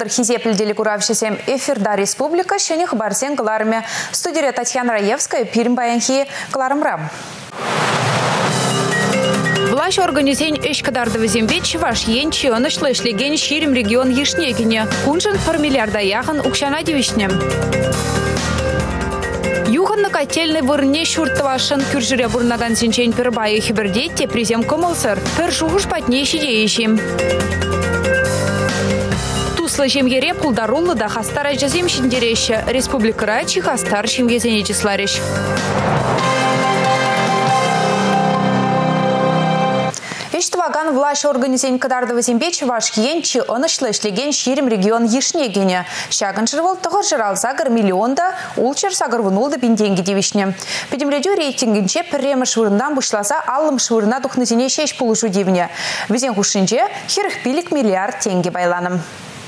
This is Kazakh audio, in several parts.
Александр Хизепельдели Куравшисем эфирда республика шених барсен кларме. Студия Татьяна Раевская, Пирм Баянхи, Клармрам. Власть организень эшкадардовы зембечи ваш енчи он шлешлеген ширим регион Ешнегине. Кунжен пар миллиарда яхан укшанадевичне. Юханна котельный вырне шуртвашен кюржире бурнаган синчен пербайы хибердетте призем комылсыр. Першуш патнейши деешим. Туслы жемьере пулдарулы да хастара жазем шиндереща. Республика Рачи хастар шимгезене числарищ. Иштваган власть организень кадардовы зембечи ваш енчи он шлешлеген ширим регион Ешнегине. Шаган жырвал тұғыр жырал загар миллионда, улчыр сагар вунулды бенденги девишне. Педемредю рейтингінче пірремі швырындан бұшласа алым швырына дұхнызіне шеш пулышу девіне. Візен хушинче хирых пилик миллиард тенге байланым.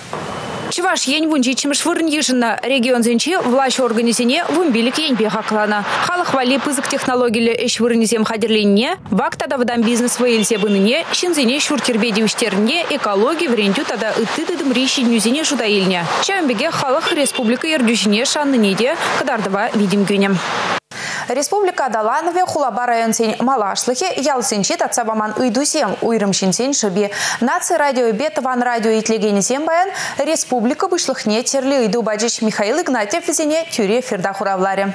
Чуваш ень вунчи чимшвырн ежина регион зенчи власть организине вумбилик ень бехаклана. Халах вали пызык технологили эшвырнизем хадерленне, вак тада вдам бизнес вейлзе быныне, шинзине шуркербедевиштерне, экологии врентю тада ытыдыдым рищи нюзине жудаильня. Чамбеге халах республика ердюжине шанныниде кадардова видим гюнем. Республика Даланове хулаба район сень малашлыхе ялсенчит от сабаман уйдусем уйрымшин сень шиби. Наци радио бет ван радио итлегени сембаян республика вышлыхне терли уйду баджич Михаил Игнатьев зене тюре ферда хуравларе.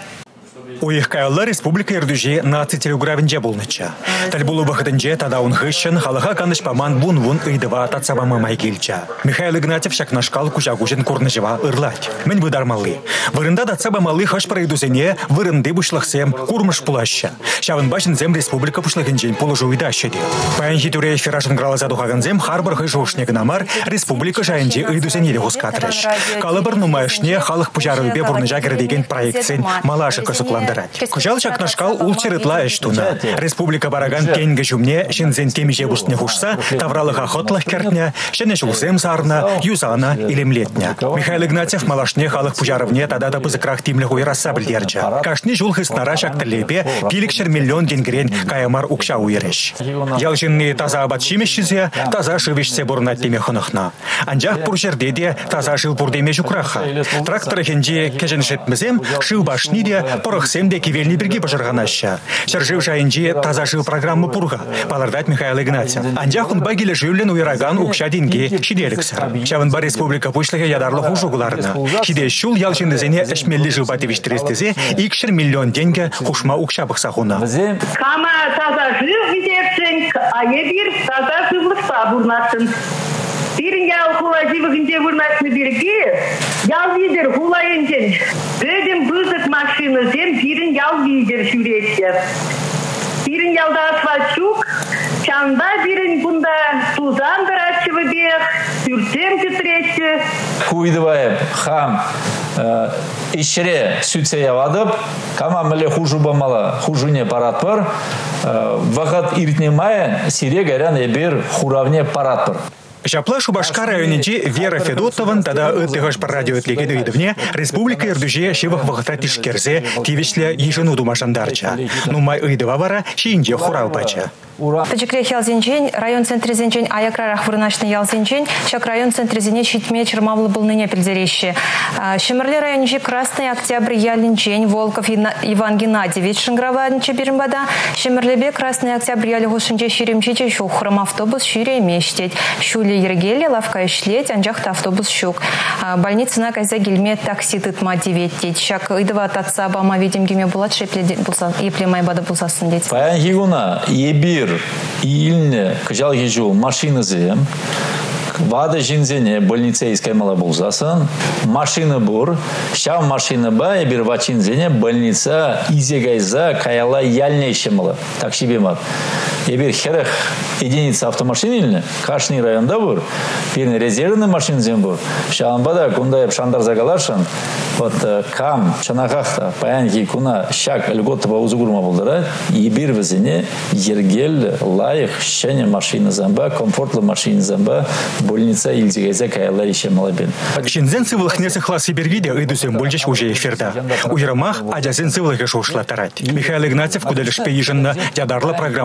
Уйхкайла республика Ирдюжи наци телеграфинже булныча. Тальбулу выходынже тада он хыщен халаха каныш паман бун ыйдыва татсабама майгильча. Михаил Игнатьев шакнашкал кужагужен курныжева ырлать. Мен выдармалы. Вырында татсабамалы хаш проидузене вырынды бушлахсем курмыш пулаща. Шавын башын зем республика пушлахинжен пулыжу уйдащеде. Паянхи тюре фирашын гралаза духаганзем харбар хышушнег намар республика жайынже ыйдузене легускатрыш. Калыбыр нумайшне халых пужарыбе бурныжа керек проектсен малашы кысыкланды. Кужал чакнашкал улчырытла эштуна. Республика бараган кенге жумне, шинзен темиже бустне хушса, тавралых охотлах кертня, шене шулсем сарна, юзана или млетня. Михаил Игнатьев малашне халых пужаровне тада да бызыкрах тимлеху и рассабль держа. Кашни жулхы снара шакталепе, пиликшер миллион денгрен каямар укша уереш. Ялжинны таза абатшимещизе, таза шивишсе бурнат темехонахна. Анжах пуржердеде таза жил бурдеме жукраха. Тракторы хенде кеженшетмезем, шив башниде, порохсем де кивельни берги пожарганаща. Шаржив шайынчи таза жив программы пурга. Палардать Михаил Игнатьев. Анжах он багиле живлен уйраган укша деньги шиделиксер. Шавынба республика пушлыхе ядарлы хужугуларна. Шиде шул ялшиндезене эшмелли живбатевиштерестезе икшер миллион деньги хушма укша бахсахуна. Кама таза жив видепсен, а ебир таза живлыса бурнасын. Бирин ял хулаживыгынде бурнасны берги, ял видер хулайынчен. Бөдім бызык машины зем бирин ял видер шүречер. Бирин ялда асфальтчук, чанда бирин бунда тузан дырачывы бех, сюртем тетреші. Куйдываем хам ишре сүтсе явадып, кама міле хужу бамала, хужуне парат бар, вағат иртнемайын сире гарян ебір хуравне парат бар. Шапла Шубашка районенчи Вера Федотован тада ыттыгаш по радио отлегеду идывне республика Ирдюже шивах вахататиш керзе тивишле ежину думашандарча. Нумай ыйдыва вара шинже хуралпача. Тачекле ялзенчень, район центре зенчень, аякрарах вырначный ялзенчень, шак район центре зене щитме чермавлы был ныне пельзерещи. Шемерле райончи Красный Октябрь ялинчень, Волков Иван Геннадьевич Шанграваднича Бирмбада, Шемерлебе Красный Октябрь ялигошинче щиремчиче щухрам автобус щире мештеть, щули ергеле лавка ишлеть, анжахта автобус щук. Больница на казя гельме такси тытма деветтеть, шак идва татца бама видим гиме булат шепле еплемай бада булсасын деть. Паян хигуна ебир иилне кыжал ежу машина зем, вада жинзене больницейская мала булзасын, машина бур, шав машина ба ебир вачинзене больница изегайза каяла ялнейше мала, так шибемат. Ебир херех единица автомашин илне, Кашный районда бур, пирне резервный машин зем бур, шаванбада кундайып шандар загалашын, вот кам чанахахта паянки куна шак льготова узугурма булдара, ебир везене ергел лайых щене машина замба, комфортлы машина замба, больница илзигайза каяла еще малабен. Шинзен цивлых несыхла Сибиргиде идусем больжеш уже эфирда. Уйрамах адязен цивлых ешушла тарать. Михаил Игнатьев куда лишь пейженна ядарлы программы земпур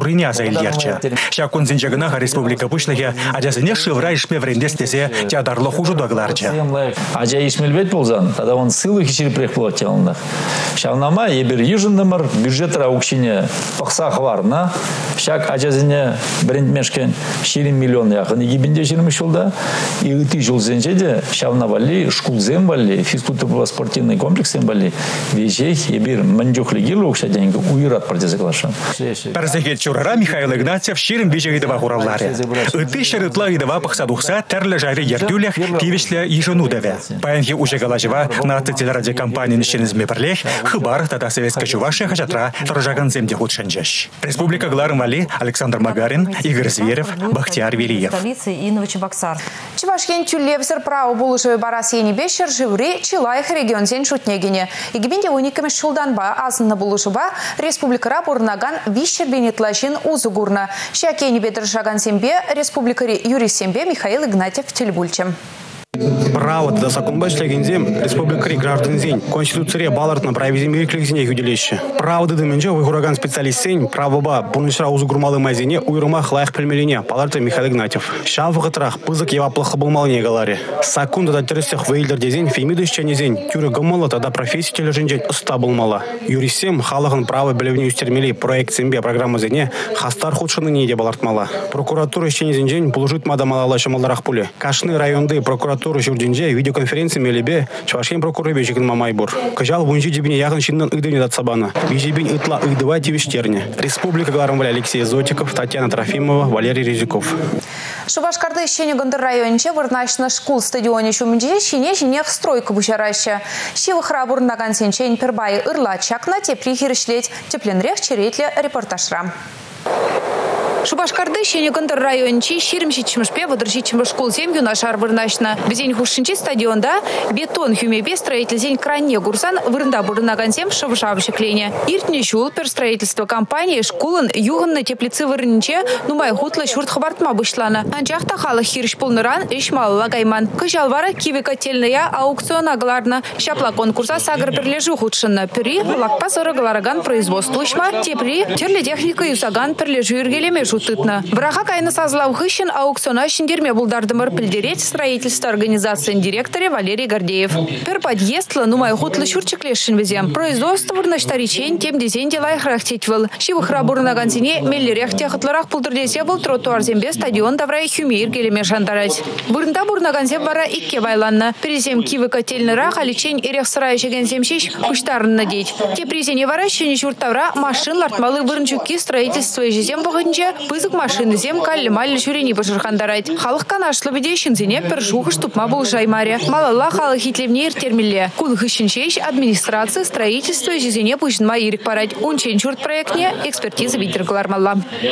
урыня заилерче. Шакун зинчагына республика пушлыге ажасыне шывра ишме врендестесе театрлы хужу догларче. Ажа ишмелбет болзан, тогда он сылы хичили прехплотелных. Шавнама ебер южындымыр бюджетра укшине пақсақ варна. Шак ажазыне брендмешкен 20 миллион яқын егибінде жүрміш жылда. И үті жыл зенжеде шавна бали, шкулзем бали, физкультурно-спортивный комплексен бали. Вежех ебер мандюхли гилу укша деньги уйрат партизаглашан. Парзахет чурара Михаил Игнатьев ширим бежегидова гуравларе. Үті шырытла идова пақсадухса тәрлі жайры ертюлях пивишле ежену деве. Паянхи уже галажева на телерадиокомпании нищенізме бірлех хыбар тата советска Чувашия хачатра торжаган земде худшанжаш. Республика Гларым Вали, Александр Магарин, Игорь Зверев, Бахтияр Велиев. Чувашьен тюлевсер право булышевой барасени бешер живри Чилайх регион зен шутнегине. Игибинде униками шулданба азынна булышева республикара бурнаган вищер бенетлашин узугурна. Шакени бедршаган сембе республикари Юрий Сембе Михаил Игнатьев Тельбульчем. Право да сакунбаш легензем республика граждан зень конституция балартна правизем юриклексине юделище. Право да деменже уйгураган специалист сень право ба бунышра узугурмалы майзине уйрума хлаях пельмелине паларта Михаил Игнатьев. Шам вахатрах пызык ева плохо был малне галаре. Сакунда да терестех вейлдер дезень фемидыш зень тюры гаммала тогда профессия тележинжень уста был мала. Юрий Сем халаган право белевни устермели проект сембе программа зене хастар худшины не балартмала. Прокуратура зень положит мадамала лаша малдарах пуле. Кашны районды прокуратура Журдинже видеоконференции мелебе Чувашьен прокурор бежикин Мамайбур. Кажал вунжи дебине яхын шиннан ыдыне дат сабана. Бежибин ытла ыдыва тивиштерне. Республика Гларым Вали Алексей Зотиков, Татьяна Трофимова, Валерий Резюков. Шубашкарды щене Гондыр районче вырнашна школ стадионе шумынже щене стройка бушараща. Щивы храбур наган сенчен пербай ырла чакна тепри хирышлеть тепленрех черетле репортажра. Шубашкарды щене Гондыр райончи ширмши чмышпе выдырши чмыш школ земью нашар вырнашна. Бізень хушшинчи стадионда бетон хюмебе строительзень крайне гурсан вырында бурнаган зем шавшавши клене. Иртне шул пер строительство компании школын юганны теплицы вырнинче нумай хутла шурт хабартма бышлана. Анчахта халы хирш полныран ишмал лагайман. Кыжалвара киви котельная аукцион агларна. Шапла конкурса сагр перлежу худшинна. Пери лакпа сорыгалараган производство ишма. Тепри терле техника юсаган перлежу иргелеме тытна. Браха кайна сазлав хыщен аукциона шиндерме булдардымыр пильдереть строительство организации директоре Валерий Гордеев. Пер подъездла нумай хутлы шурчик лешин везем. Производство вырнашторичень тем дезень дела храхтетьвал. Шивых рабур на гантине меллерех техатларах пулдырдесе был тротуар зембе стадион даврай хюмир гелеме шандарать. Вырнда бурна ганзем вара икке байланна. Перезем кивы котельный рах аличень ирех сарайши генземщищ куштарын надеть. Те призене вара щене шуртавра машин лартмалы вырнчуки строительство и жезем богынче пызык машины зем калли-малли жюрени башырхандарайт. Халық канашлы бедейшін зене першуғы штупма был жаймаре. Малалла халық хитлевнер термилле. Кун хыщенчейш администрации строительство и жезене пущенма ирик парать. Унчен чурт проектне экспертиза видергалармалла.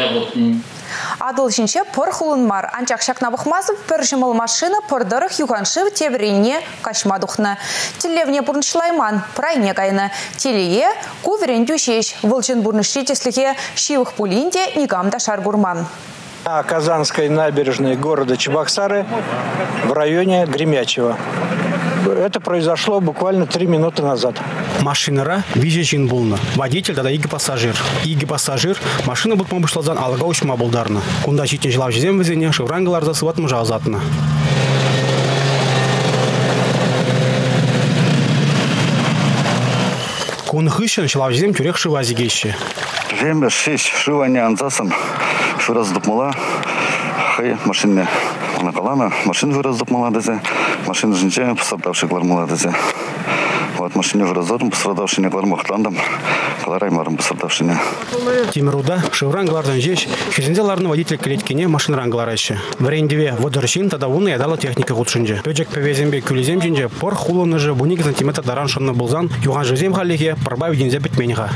Адылшинче пор хулынмар. Анчак шакнабықмазып першімыл машина пордырық юганшив тебрене кашмадухна. Телевне бурнышлайман прайне кайны. Телее куверен дюшеш. Волчын бурнышлетесліге шивых пулинде нигамда шаргурман. На Казанской набережной города Чебоксары в районе Гремячево. Это произошло буквально 3 минуты назад. Машинара вижечин булна. Водитель тогда иги пассажир. Иги пассажир. Машина будет мобышлазан алга учма булдарна. Кунда читен жилав жезем везене шеврангаларда сват мужазатна. Кун хыщен жилав жезем тюрех шивазигеще. Жембе шиш шивание анзасам шураздупмала. Хай машине накалана. Машин выраздупмала дезе. Машина жинче пострадавший клармала дезе. Вот машине выраздотом пострадавший не клармахтандам. Клараймаром пострадавший не. Тимируда шеврангалардан жеш. Хизенделарный водитель клеткине машинрангалараща. В рендеве водорщин тогда вуны ядала техника худшинже. Пёджек повезембе кюлезем жинже пор хулоны же буник сантиметр дараншанны булзан. Юган жезем халихе пробавить динзе пятменьха.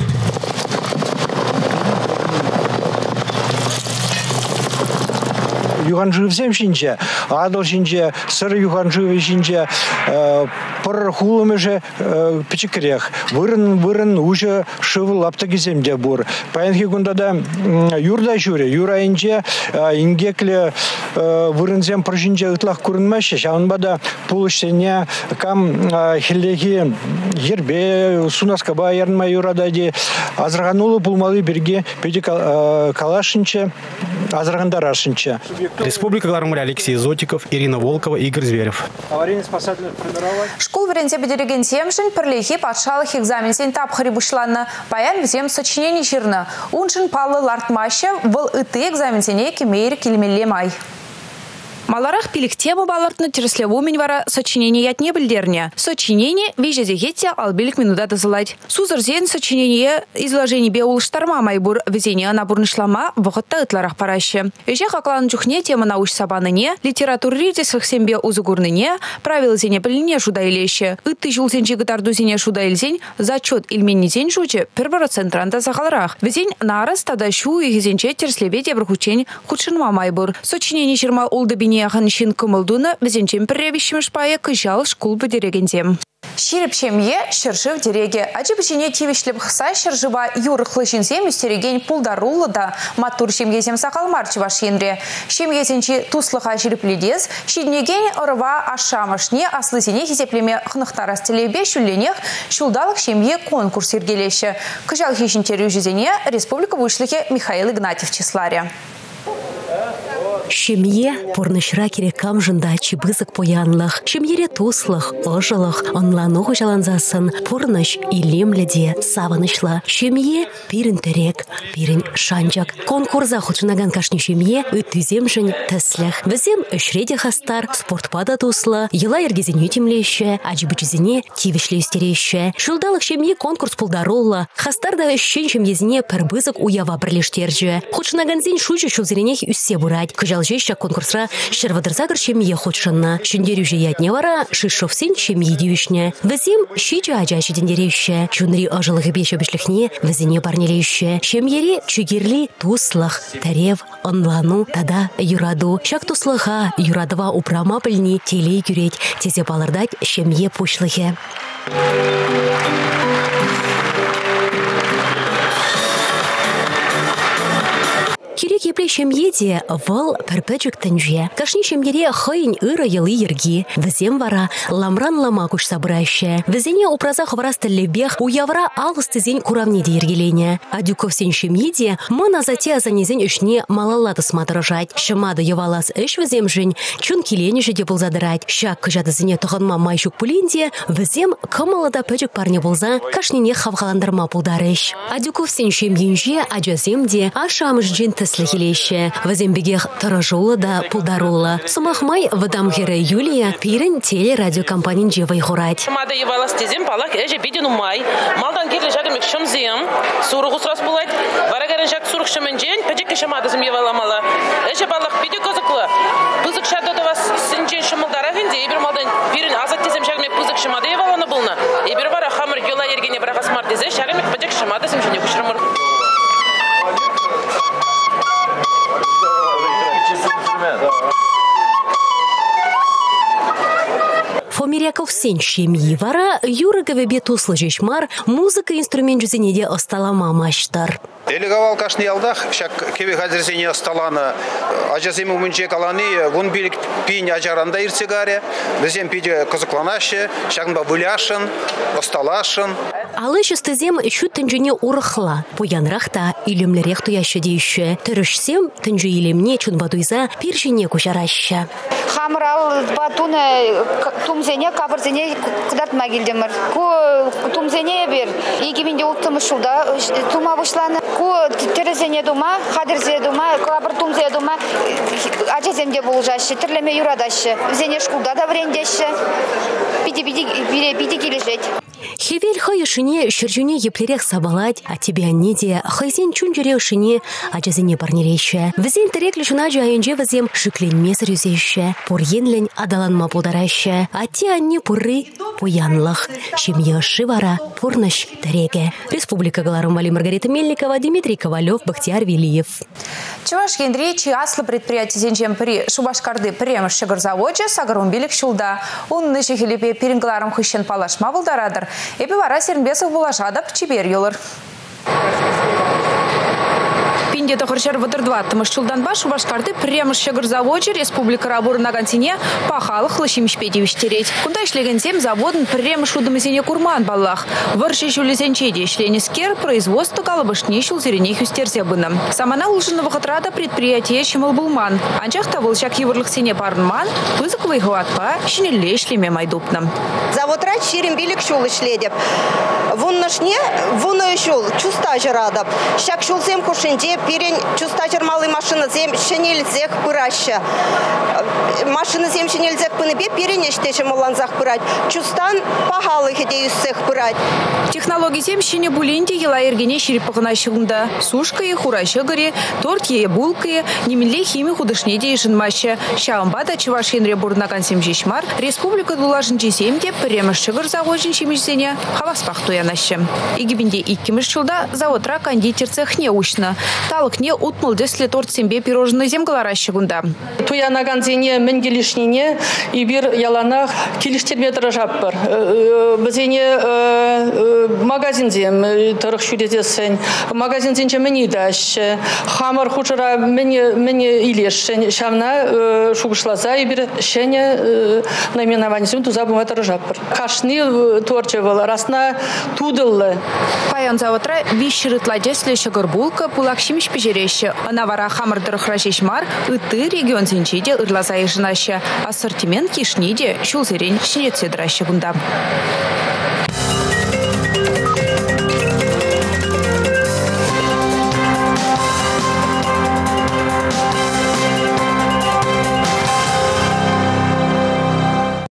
Юганжив земщинче, адол шинче, сыр юганжив шинче, пор хулым же пичекрех. Вырын уже шывы лаптаги земде бур. Паянхи гундада юрда жюри, юра инже ингекле вырынзем прожинже ытлах курынмаще. Шаунбада пулышсене кам хиллеги ербе сунаскаба ярнма юрадади азраганулы пулмалы берге педи калашинче азрагандарашинче. Республика Глармуля, Алексей Зотиков, Ирина Волкова, Игорь Зверев. Аварийно-спасательных формирований. Школ варенте бедереген земшин перлехи патшалых экзамен сен тапхари бушланна. Паян взем сочинений жирна. Уншин палы лартмаща выл ыты экзамен сене кемейр килмелле май. Маларах пилик тема балартны тереслеву вара сочинение ятне бельдерня. Сочинение вижезегетя албилик минута дозылать. Сузырзен сочинение изложение беул шторма майбур везение набурнышлама вохотта ытларах параще. Эже хаклан чухне тема науч сабаныне, литератур ритесах сембе узугурныне, правила зене пыльне шуда илеще. Ыты жулсенчи гытарду зене шуда ильзень, зачет ильмени зень жуче, первого центранта захалрах. Везень нараз тада шу и гизенче тереслеве тебрхучень худшинма майбур. Сочинение ширма улдабине Ханшин Кумалдуна везенчем превещим шпая кыжал школ бедерегензем. Ширипчемье шершив дереге. Аджибычине тивишлеп хса шержива юрыхлы шинсем үстереген пулдарулы да матур шемьезем сақалмар чываш енре. Шемьезенчи туслыха ширипледез, шиднеген ырва ашамашне аслысене хизеплеме хнықтарас телебе шүлленех шулдалық шемье конкурс ергелеші. Кыжал хишинтерю жүзене Республика Бушлыхе Михаил Игнатьев числаря. Шемье порнышра керекам жында чибызык поянлых, шемьере туслых, ожылых, онлану жаланзасын, порныш илемледе савынышлы. Шемье пирин терек, пирин шанчак. Конкурса худшынаган кашни шемье үттіземшін тісліх. Візем үшреде хастар, спортпада туслы, ела ергезене темлеші, аджибычызене тивишле үстереші. Шулдалық шемье конкурс пулдарулы, хастарда үшшен шемьезіне пірбызык уява бірлештерджі. Худшынаган зен шучы шулзеренех үссе бурать. Жалжеща конкурсра шервадырзагр шемье худшанна. Шендерюже ятне вара шишовсен шемье дивишне. Візем шича аджачы дендеревще. Чунри ажылығы беші бішліхне візіне парнелевще. Шемьере чугерли туслых, тарев, онлану, тада юраду. Шак туслыға юрадыва упрама пілні телей күрет. Тезе балырдать шемье пушлығы. Кирек епле шемьеде вал перпечек тенже. Кашни шемьере хайын ыры елы ерги. Візем вара ламран лама куш сабыраща. Візене упразах вара стеллебех уявра алысты зень куравнеде ергелене. Адюков сен шемьеде мына зате занезень үшне малалаты сматырыжать. Шымады евалас эш візем жень чун килене жеде был задырать. Шак кыжады зене тұғынма майшук пуленде візем кымалада печек парне болза кашнине хавғаландырма пулдарыш. Адюков сен шемьенже аджаземде ашамыш джинты слихилеще. Вазембегех таражула да пулдарула. Сумахмай вадамгере Юлия пирен телерадиокомпанин джевай хорать. Мада евалас тезем палак эже бидину май. Малдан герле жагамек шамзем. Суругус раз булайт. Варагарен жак суруг шаменджен. Педжеке шамадазым еваламала. Эже палак биди козыклы. Пузык шады да вас синджен шамалдарагенде. Ибир малдан пирен азат тезем жагамек пузык шамада евалана булна. Ибир вара хамыр юла ергене брахас мартезе. Жагамек педжек шамадазым жене кушрамыр. Фомиряков сен шемьи вара юрыгове бету слыжешмар музыка инструмент жүзенеде осталама маштар. Элегавал кашни алдах, шак кеве хазерзене осталана, ажазему мунче каланы, вон билик пинь ажаранда ирцегаре, везем пиде козыкланаще, шакнба выляшын, осталашын. Алыш стезем чут тенджене урыхла, поянрахта илемлерех туяще дейще. Төрөшсем тенджу илемне чун бадуйза пиржине кушараща. Хамрал батуне тумзене кабырзене кудартма келдемір. Ку тумзене бер, егеменде ұлттымы шуда тума бұшланы. Ку терезене дума, хадырзе дума, кабыр тумзе дума, ажаземде болжашы, тірлеме юрадашы. Зене шкулда да врендеші, биді кележет. Хевель хай шине шерчуне еплерех сабалать, а тебе неде хайзен чунжерех шине ажазине парнереща. Везен тереклю шунажа айнже везем шиклен месер юзеща, порьенлен адаланма подараща, а те анне пуры пуянлах. Шимья шивара пурнаш тереге. Республика Галарумвали Маргарита Мельникова, Дмитрий Ковалев, Бахтияр Велиев. Чуваш Гендричи аслы предприятие зенчем при Шубашкарды премыш шагырзаводжа сагарумбилик шулда. Он ныши хилипе перингларым хыщен палашма булдарадыр. Эпи вара сернбесов булашадап чибер юлыр. Пинде тохаршар вадырдва тымышчулданба Шубашкарды премыш шагырзаводжа республика рабуры нагантине пахалық лышимшпедевич тереть. Кунда ишлегенсем заводын премыш удымызине курман баллах. Варши шулезенчеде ишленискер производство калабышни шулзерене хюстерзе быным. Самана улжынного хатрада предприятие чемал булман. Анчахта волчак еврлых сене парнман, пызык выгуатпа шинелле ишлеме майдупным. Заводра ширембилик шул ишледеп. Вон нашне, вон шул чуста жирадап. Шак шулзем кушенде перен чуста жермалы машина зем шинельзех пыраща. Машина зем шинельзех пыныбе перенештеше моланзах пырать. Чустан пахалы хедеюссех пырать. Технологии зем шине булинде ела ергене ширипахына шугунда. Сушка и хураща горе, торт и булка, немеле хими худышнеде и жинмаща. Шаумбада чувашин ребурнаган семжишмар. Республика дулажынчи семде премыш шагырзаводжин чимишзене хаваспах туянаща. Игибинде иккимиш шулда заводра кондитер цех не ушна. Талык не утмал десли торт сембе пирожный земгалара шагунда. Туянаган зене менгелишнине и бир яланах килиштерме дражаппар. Бзене магазин зем тарых шудезесен. Магазин зенче мени даш. Хамар хучара мени илешен. Шамна шугушлаза и бир шене наименование зем тузабума дражаппар. Кашни торчевал расна тудыллы. Паян заводра вишрытла десли шагырбулка пулакшимиш пежереща. Анавара хамардырых рашишмар ыты регион зенчеде ырлаза и жинаща. Ассортимент кишниде шулзерен шинецедраща гунда.